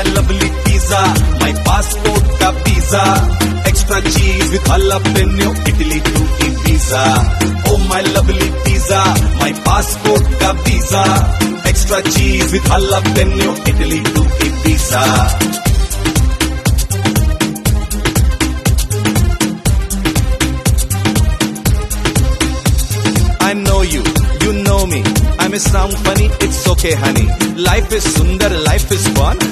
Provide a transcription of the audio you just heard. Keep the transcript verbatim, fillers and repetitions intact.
lovely pizza, my passport ka visa, extra cheese with jalapeno, Italy to Ibiza. Oh my lovely pizza, my passport ka visa, extra cheese with jalapeno, Italy to Ibiza. I know you, you know me. I may sound funny, it's okay honey. Life is sundar, life is fun.